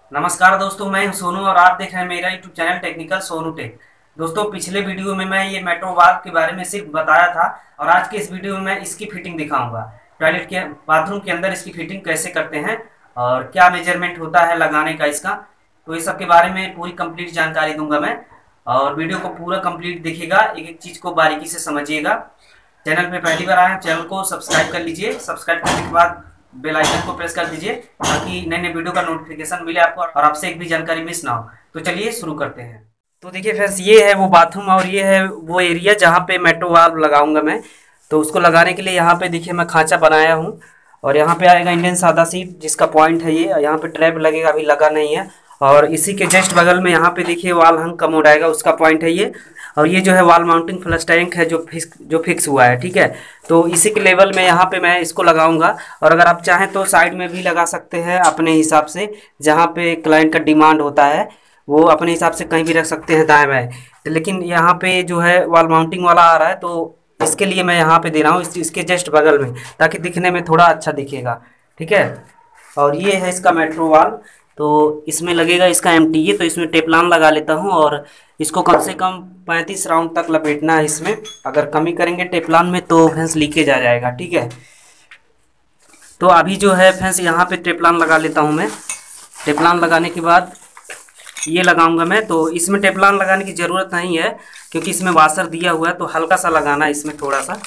नमस्कार दोस्तों, मैं हूं सोनू और आप देख रहे हैं मेरा YouTube channel technical Sonu tech. दोस्तों, पिछले वीडियो में मैं ये मेट्रो वाल के बारे में सिर्फ बताया था और आज के इस वीडियो में मैं इसकी फिटिंग दिखाऊंगा। टॉयलेट के बाथरूम के अंदर इसकी फिटिंग कैसे करते हैं और क्या मेजरमेंट होता है लगाने का इसका, तो इस सब के बारे में पूरी कंप्लीट जानकारी दूंगा मैं। और वीडियो को पूरा कंप्लीट देखिएगा, एक एक चीज़ को बारीकी से समझिएगा। चैनल पे पहली बार आए हैं, चैनल को सब्सक्राइब कर लीजिए। सब्सक्राइब करने के बाद बेल आइकन को प्रेस कर दीजिए ताकि नए नए वीडियो का नोटिफिकेशन मिले आपको और आपसे एक भी जानकारी मिस ना हो। तो चलिए शुरू करते हैं। तो देखिए फ्रेंड्स, ये है वो बाथरूम और ये है वो एरिया जहाँ पे मेट्रो वाल्व लगाऊंगा मैं। तो उसको लगाने के लिए यहाँ पे देखिए मैं खांचा बनाया हूँ और यहाँ पे आएगा इंडियन सादा सीट जिसका पॉइंट है ये। यहाँ पे ट्रैप लगेगा, अभी लगा नहीं है। और इसी के जस्ट बगल में यहाँ पे देखिए वाल हंग का मोड आएगा, उसका पॉइंट है ये। और ये जो है वाल माउंटिंग फ्लश टैंक है जो फिक्स हुआ है, ठीक है। तो इसी के लेवल में यहाँ पे मैं इसको लगाऊंगा। और अगर आप चाहें तो साइड में भी लगा सकते हैं अपने हिसाब से, जहाँ पे क्लाइंट का डिमांड होता है वो अपने हिसाब से कहीं भी रख सकते हैं दाएं बाएं। तो लेकिन यहाँ पे जो है वाल माउंटिंग वाला आ रहा है तो इसके लिए मैं यहाँ पे दे रहा हूँ इसके जस्ट बगल में, ताकि दिखने में थोड़ा अच्छा दिखेगा, ठीक है। और ये है इसका मेट्रो वाल। तो इसमें लगेगा इसका एमटीए, तो इसमें टेपलान लगा लेता हूँ और इसको कम से कम 35 राउंड तक लपेटना है इसमें। अगर कमी करेंगे टेपलान में तो फैंस लीकेज आ जाएगा, ठीक है। तो अभी जो है फैंस यहाँ पे टेपलान लगा लेता हूँ मैं। टेपलान लगाने के बाद ये लगाऊंगा मैं। तो इसमें टेपलान लगाने की ज़रूरत नहीं है क्योंकि इसमें वाशर दिया हुआ है, तो हल्का सा लगाना है इसमें, थोड़ा सा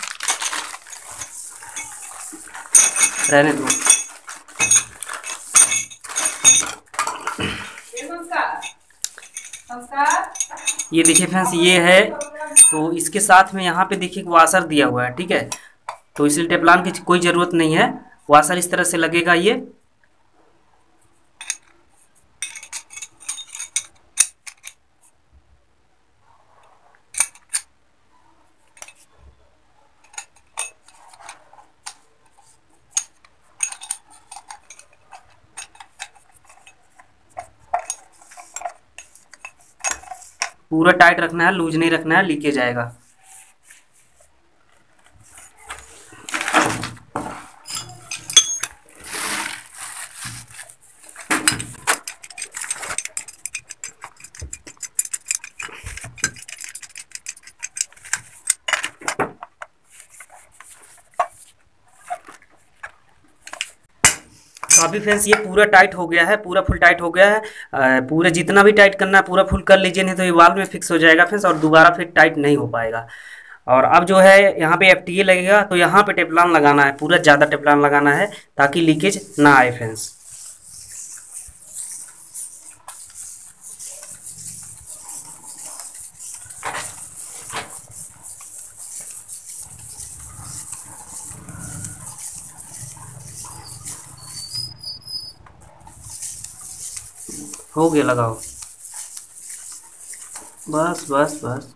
रहने दो। ये देखिए फ्रेंड्स, ये है। तो इसके साथ में यहाँ पे देखिए वाशर दिया हुआ है, ठीक है। तो इसलिए टेपलान की कोई ज़रूरत नहीं है, वाशर इस तरह से लगेगा ये। पूरा टाइट रखना है, लूज नहीं रखना है, लीकेज आएगा। तो अभी फ्रेंड्स ये पूरा टाइट हो गया है, पूरा फुल टाइट हो गया है। पूरा जितना भी टाइट करना है पूरा फुल कर लीजिए, नहीं तो ये वाल में फिक्स हो जाएगा फ्रेंड्स और दोबारा फिर टाइट नहीं हो पाएगा। और अब जो है यहाँ पे एफटीए लगेगा, तो यहाँ पे टेपलान लगाना है, पूरा ज़्यादा टेपलान लगाना है ताकि लीकेज ना आए फ्रेंड्स। हो गया, लगाओ, बस बस बस।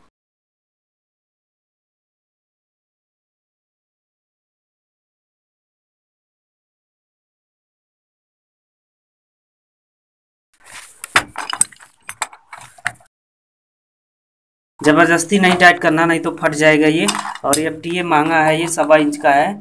ज़बरदस्ती नहीं टाइट करना, नहीं तो फट जाएगा ये। और ये एफटीए महंगा है, ये 1.25 इंच का है।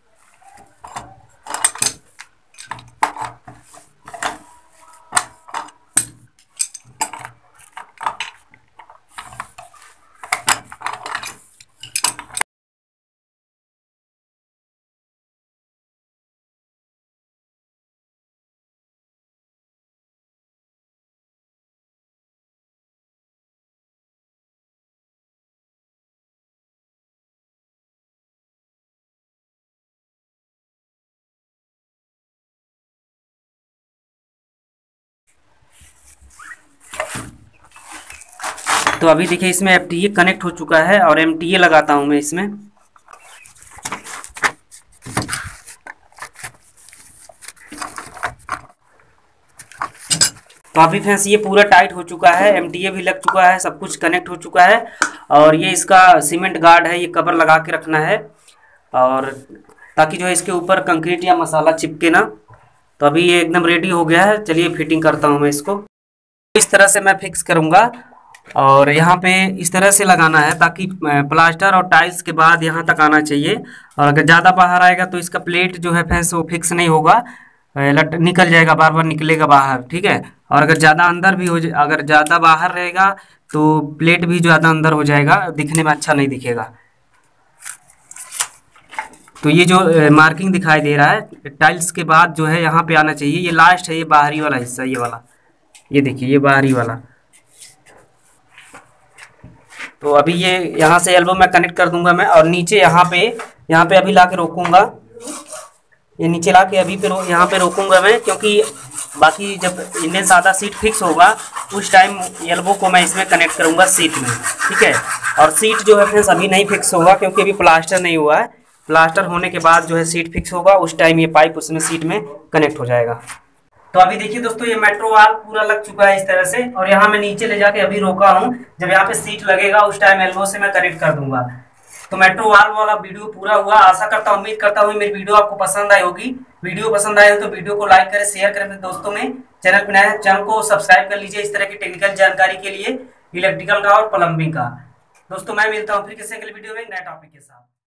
तो अभी देखिए इसमें एफटीए कनेक्ट हो चुका है और एमटीए लगाता हूँ मैं इसमें। तो अभी फ्रेंड्स ये पूरा टाइट हो चुका है, एमटीए भी लग चुका है, सब कुछ कनेक्ट हो चुका है। और ये इसका सीमेंट गार्ड है, ये कवर लगा के रखना है और ताकि जो है इसके ऊपर कंक्रीट या मसाला चिपके ना। तो अभी ये एकदम रेडी हो गया है। चलिए फिटिंग करता हूँ मैं इसको। इस तरह से मैं फिक्स करूँगा और यहाँ पे इस तरह से लगाना है ताकि प्लास्टर और टाइल्स के बाद यहाँ तक आना चाहिए। और अगर ज़्यादा बाहर आएगा तो इसका प्लेट जो है फ्रेंड्स वो फिक्स नहीं होगा, निकल जाएगा, बार बार निकलेगा बाहर, ठीक है। और अगर ज़्यादा अंदर भी अगर ज़्यादा बाहर रहेगा तो प्लेट भी ज़्यादा अंदर हो जाएगा, दिखने में अच्छा नहीं दिखेगा। तो ये जो मार्किंग दिखाई दे रहा है टाइल्स के बाद जो है यहाँ पे आना चाहिए, ये लास्ट है, ये बाहरी वाला हिस्सा, ये वाला, ये देखिए ये बाहरी वाला। तो अभी ये यहाँ से एल्बो मैं कनेक्ट कर दूंगा मैं, और नीचे यहाँ पे अभी ला के रोकूंगा, ये नीचे ला के अभी पे यहाँ पे रोकूंगा मैं, क्योंकि बाकी जब इंडियन सादा सीट फिक्स होगा उस टाइम एल्बो को मैं इसमें कनेक्ट करूंगा सीट में, ठीक है। और सीट जो है फ्रेंड्स अभी नहीं फिक्स होगा, क्योंकि अभी प्लास्टर नहीं हुआ है। प्लास्टर होने के बाद जो है सीट फिक्स होगा, उस टाइम ये पाइप उसमें सीट में कनेक्ट हो जाएगा। तो अभी देखिए दोस्तों, ये मेट्रो वाल पूरा लग चुका है इस तरह से, और यहाँ मैं नीचे ले जाके अभी रोका हूँ। जब यहाँ पे सीट लगेगा उस टाइम एल्बो से मैं कनेक्ट कर दूंगा। तो मेट्रो वाल वाला वीडियो पूरा हुआ। आशा करता हूँ, उम्मीद करता हूँ मेरी वीडियो आपको पसंद आई होगी। वीडियो पसंद आए हो तो वीडियो को लाइक करें, शेयर करें अपने दोस्तों में। चैनल पे नए हैं, चैनल को सब्सक्राइब कर लीजिए इस तरह की टेक्निकल जानकारी के लिए, इलेक्ट्रिकल का और प्लम्बिंग का। दोस्तों मैं मिलता हूँ फिर किसी अगले वीडियो में नए टॉपिक के साथ।